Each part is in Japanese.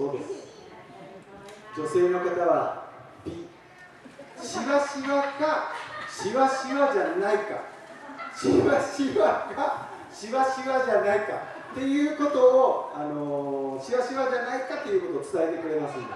そうです。女性の方は美、しわしわかしわしわじゃないか、しわしわかしわしわじゃないかっていうことを、しわしわじゃないかっていうことを伝えてくれますん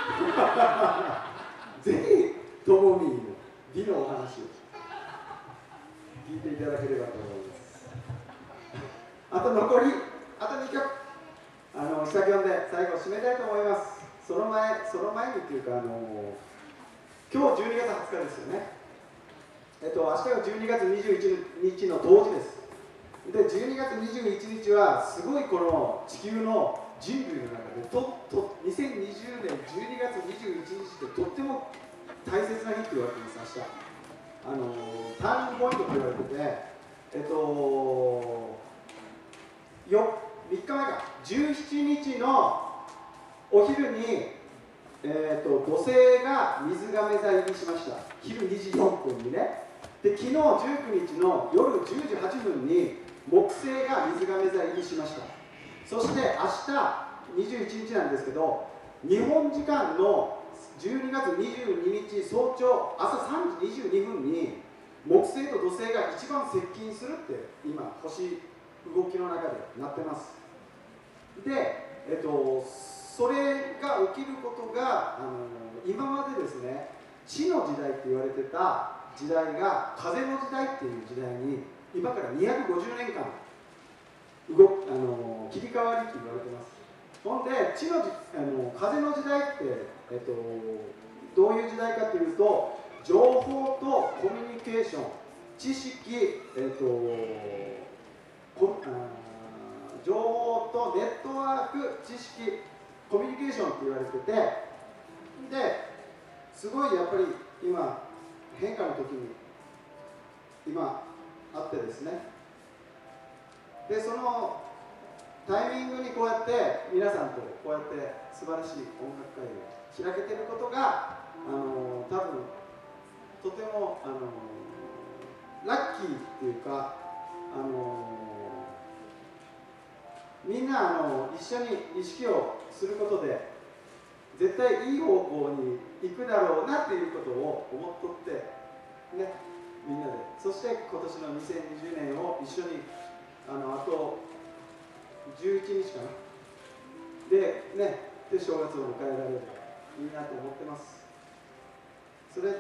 でぜひともみーの美のお話を聞いていただければと思います。あと残りあと2曲試作読んで最後締めたいと思います。その前にっていうか、今日12月20日ですよね。明日が12月21日の冬至です。で、12月21日はすごいこの地球の人類の中で2020年12月21日ってとっても大切な日って言われてます。明日ターニングポイントって言われてて、3日前か17日のお昼に、土星が水亀座入りしました。昼2時4分にね。で、昨日19日の夜10時8分に木星が水亀座入りしました。そして明日21日なんですけど、日本時間の12月22日早朝朝3時22分に木星と土星が一番接近するって今星動きの中でなってます。で、それが起きることが今までですね、地の時代って言われてた時代が風の時代っていう時代に今から250年間切り替わりって言われてます。ほんで風の時代って、どういう時代かというと、情報とコミュニケーション、知識、情報とネットワーク、知識、コミュニケーションって言われてて、ですごいやっぱり今変化の時に今あってですね、でそのタイミングにこうやって皆さんとこうやって素晴らしい音楽会を開けていることが多分とてもラッキーっていうか、みんな一緒に意識をすることで絶対いい方向に行くだろうなっていうことを思っとってね、みんなで、そして今年の2020年を一緒にあと11日かなでね、で正月を迎えられればいいなと思ってます。それで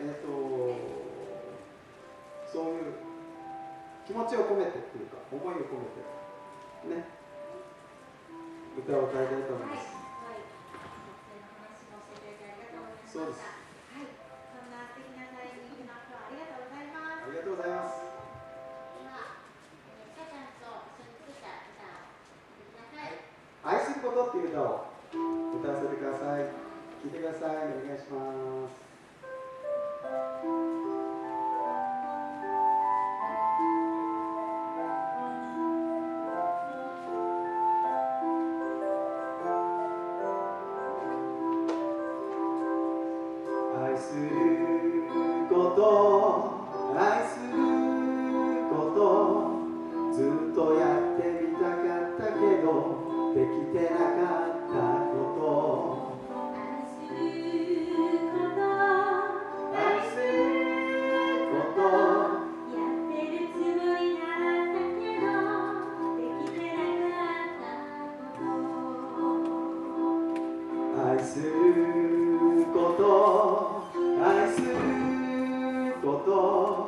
そういう気持ちを込めてっていうか思いを込めてね、歌を歌いたいと思います。そうです。 はい、そんな素敵なタイミングの今日はありがとうございます。 ありがとうございます。 では、ちかちゃんと一緒に作った歌を歌ってください。 愛することっていう歌を歌わせてください。聴いてください。お願いします。愛すること、愛すること、ずっとやってみたかったけどできてなかったこと、 愛すること、 愛すること、 やってるつもりだったけどできてなかったこと、 愛すること、愛すること、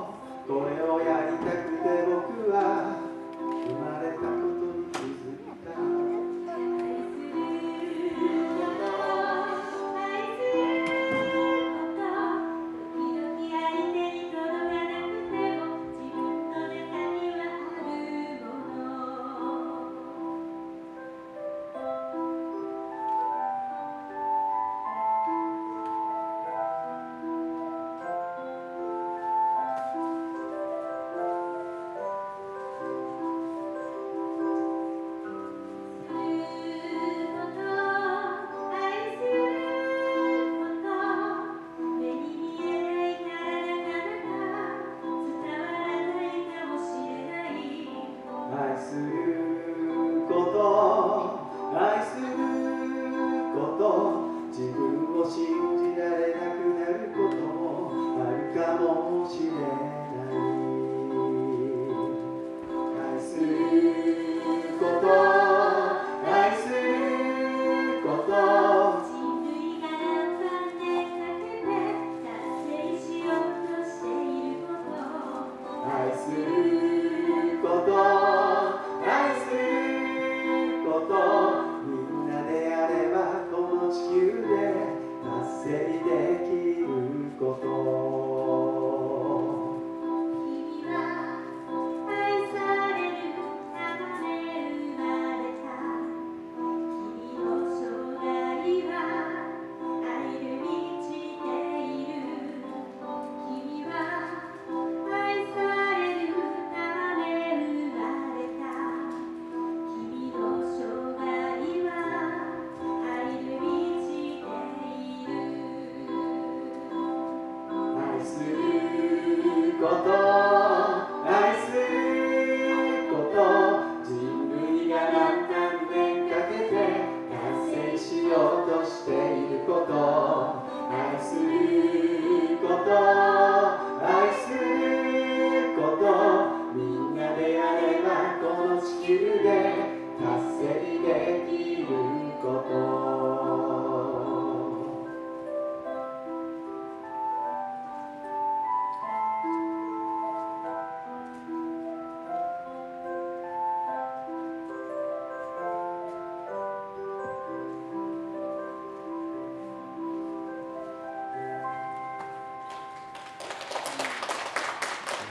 これをやりたくて僕は生まれたことに気づいた。 愛すること、愛すること、時々相手に届かなくても自分の中にはあるもの、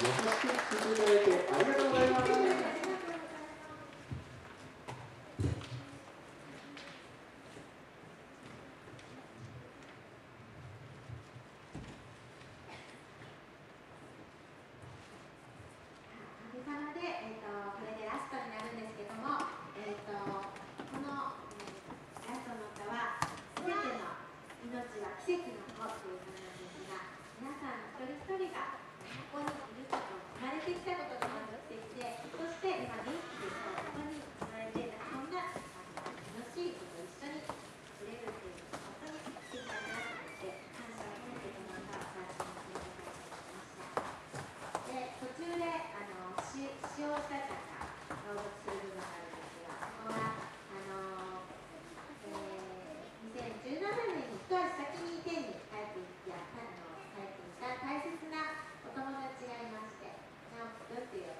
しく聞いていただいてありがとうございます。 おかげさまで、これでラストになるんですけども、この、ラストの歌は「すべての命は奇跡の子」という歌なんですが、皆さん一人一人がここにいること生まれてきたことがまず素敵で、そして今元気でここに生まれてそんな楽しいことを一緒に触れるっていうのが本当に素敵だなと思って感謝を込めてこの歌を最初に決めたいと思いました。で、途中で使用したちゃんが朗読する部分があるんですが、そこは2017年に一足先に天に帰っていった大切なお友達がいまして、直樹君っていう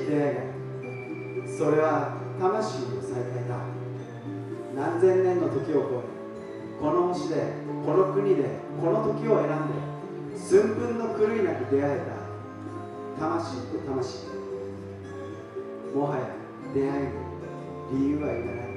い出会いがある。それは魂の再会だ。何千年の時を超え、この星で、この国で、この時を選んで寸分の狂いなく出会えた魂と魂。もはや出会いに理由はいらない。